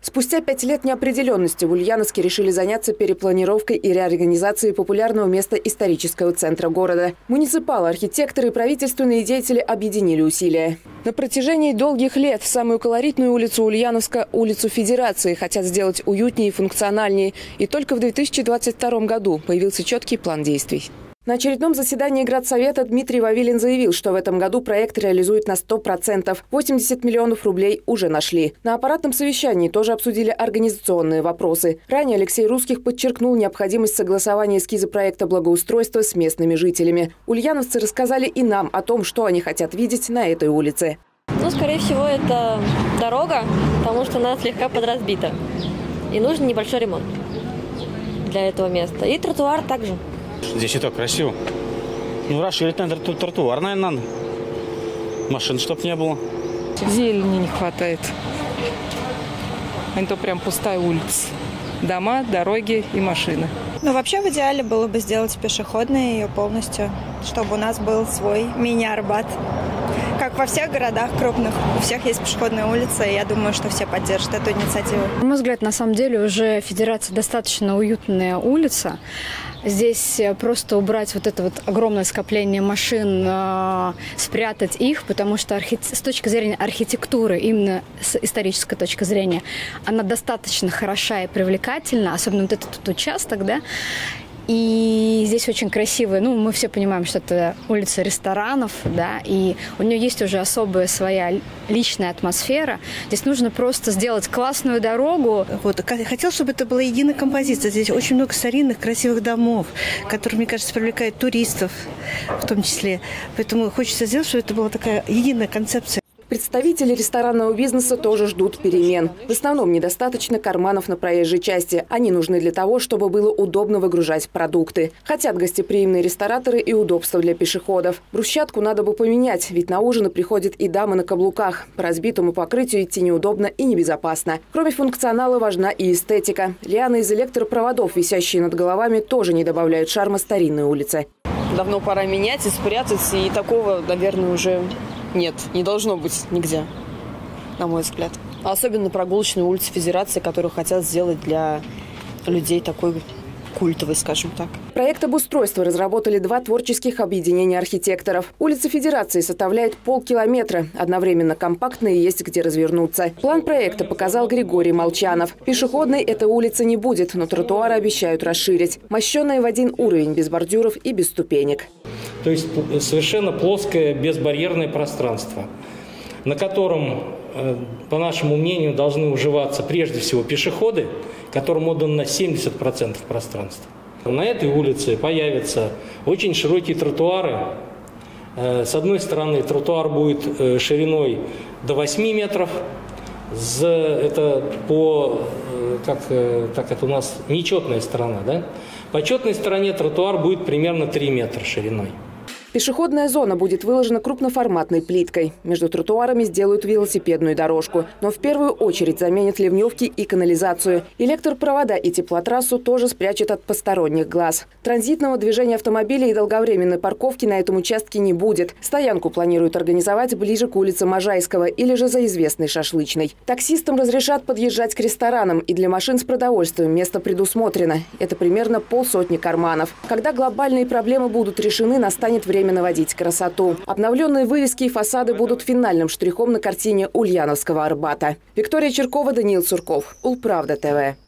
Спустя 5 лет неопределенности в Ульяновске решили заняться перепланировкой и реорганизацией популярного места исторического центра города. Муниципалы, архитекторы и правительственные деятели объединили усилия. На протяжении долгих лет самую колоритную улицу Ульяновска, улицу Федерации, хотят сделать уютнее и функциональнее. И только в 2022 году появился четкий план действий. На очередном заседании Градсовета Дмитрий Вавилин заявил, что в этом году проект реализует на 100%. 80 миллионов рублей уже нашли. На аппаратном совещании тоже обсудили организационные вопросы. Ранее Алексей Русских подчеркнул необходимость согласования эскиза проекта благоустройства с местными жителями. Ульяновцы рассказали и нам о том, что они хотят видеть на этой улице. Скорее всего, это дорога, потому что она слегка подразбита. И нужен небольшой ремонт для этого места. И тротуар также. Здесь и так красиво. Расширить надо тротуар, наверное, надо. Машин чтоб не было. Зелени не хватает. А то прям пустая улица. Дома, дороги и машины. Вообще в идеале было бы сделать пешеходной ее полностью, чтобы у нас был свой мини-Арбат. Как во всех городах крупных, у всех есть пешеходная улица, и я думаю, что все поддержат эту инициативу. На мой взгляд, на самом деле уже Федерация достаточно уютная улица. Здесь просто убрать вот это вот огромное скопление машин, спрятать их, потому что с точки зрения архитектуры, именно с исторической точки зрения, она достаточно хороша и привлекательна, особенно вот этот вот участок, да. И здесь очень красивая, мы все понимаем, что это улица ресторанов, да, и у нее есть уже особая своя личная атмосфера. Здесь нужно просто сделать классную дорогу. Хотел, чтобы это была единая композиция. Здесь очень много старинных, красивых домов, которые, мне кажется, привлекают туристов в том числе. Поэтому хочется сделать, чтобы это была такая единая концепция. Представители ресторанного бизнеса тоже ждут перемен. В основном недостаточно карманов на проезжей части. Они нужны для того, чтобы было удобно выгружать продукты. Хотят гостеприимные рестораторы и удобства для пешеходов. Брусчатку надо бы поменять, ведь на ужины приходят и дамы на каблуках. По разбитому покрытию идти неудобно и небезопасно. Кроме функционала важна и эстетика. Лианы из электропроводов, висящие над головами, тоже не добавляют шарма старинной улице. Давно пора менять и спрятать, и такого, наверное, уже... Нет, не должно быть нигде, на мой взгляд. Особенно прогулочной улице Федерации, которую хотят сделать для людей такой культовой, скажем так. Проект обустройства разработали 2 творческих объединения архитекторов. Улица Федерации составляет полкилометра. Одновременно компактно и есть где развернуться. План проекта показал Григорий Молчанов. Пешеходной эта улица не будет, но тротуары обещают расширить. Мощенная в один уровень, без бордюров и без ступенек. То есть совершенно плоское безбарьерное пространство, на котором, по нашему мнению, должны уживаться прежде всего пешеходы, которым отдано 70% пространства. На этой улице появятся очень широкие тротуары. С одной стороны, тротуар будет шириной до 8 метров. Это это у нас нечетная сторона, да? По четной стороне тротуар будет примерно 3 метра шириной. Пешеходная зона будет выложена крупноформатной плиткой. Между тротуарами сделают велосипедную дорожку. Но в первую очередь заменят ливневки и канализацию. Электропровода и теплотрассу тоже спрячут от посторонних глаз. Транзитного движения автомобилей и долговременной парковки на этом участке не будет. Стоянку планируют организовать ближе к улице Можайского или же за известной Шашлычной. Таксистам разрешат подъезжать к ресторанам, и для машин с продовольствием место предусмотрено. Это примерно 50 карманов. Когда глобальные проблемы будут решены, настанет время наводить красоту. Обновленные вывески и фасады будут финальным штрихом на картине Ульяновского Арбата. Виктория Черкова, Даниил Сурков. Улправда ТВ.